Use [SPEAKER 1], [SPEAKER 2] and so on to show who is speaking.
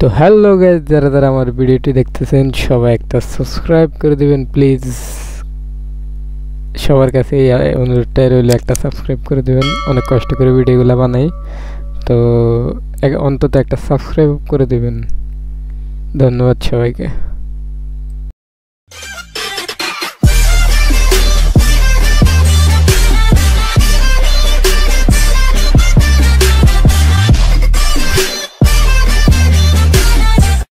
[SPEAKER 1] তো hello guys, যারা যারা আমার ভিডিওটি দেখতেছেন সবাই একটা সাবস্ক্রাইব করে দিবেন প্লিজ। সবার কাছে এই অনুরোধটাই রইল, একটা সাবস্ক্রাইব করে দিবেন। অনেক কষ্ট করে ভিডিওগুলো বানাই, তো অন্তত একটা সাবস্ক্রাইব করে দিবেন। ধন্যবাদ সবাইকে।